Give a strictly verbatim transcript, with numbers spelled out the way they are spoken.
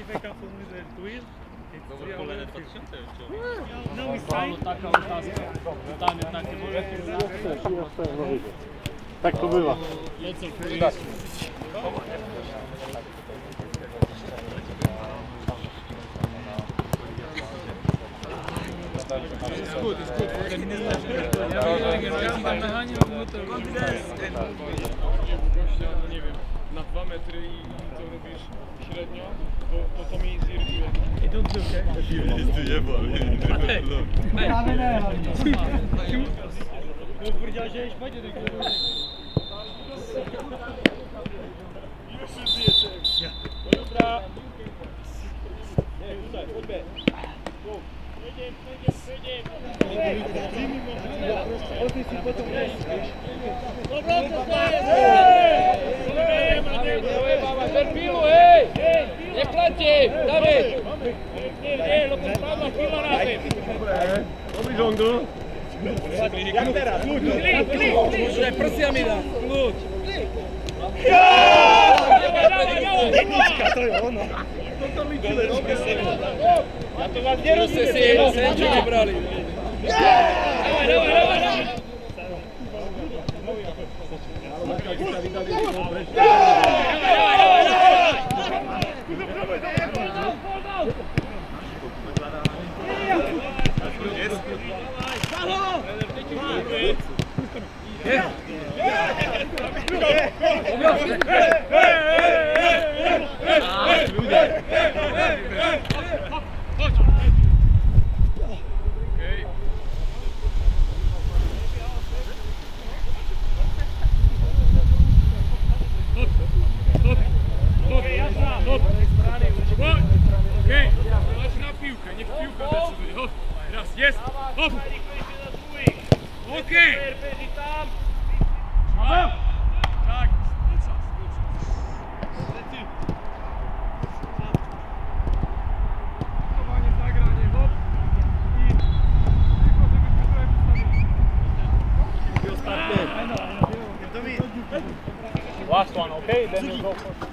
certificate for the twin. No, taka otázka. Tam je také Tak to bywa. It's good, it's good. Nie wiem, na dwa metry i to robisz średnio, bo, bo to mi zirytuje. I don't look, eh? Jest tu jebła. Prawie nie. Bo powiedziałeś, że pojdzie do góry. Już się zjecie. Do jutra. Nie, tutaj, chodźmy. Wyjdziemy, wyjdziemy, wyjdziemy. Dobra, to jest! Perpilu, hej! Nie pleci! Dawid! Nie, lo podpadła chwila razem. Dobry żonglu. Jak teraz? Klucz! Klik, klik, klik! Presja mi da! Klucz! Jedniczka, to jest ono. Ja to was nie Rusy si sędziu nie brali. Dawaj, dawaj, dawaj, dawaj! Jest! Hop! Okej! Tak! Chowanie, zagranie, hop! I tylko żebyśmy trochę postawili. Last one, okay? Then we'll go for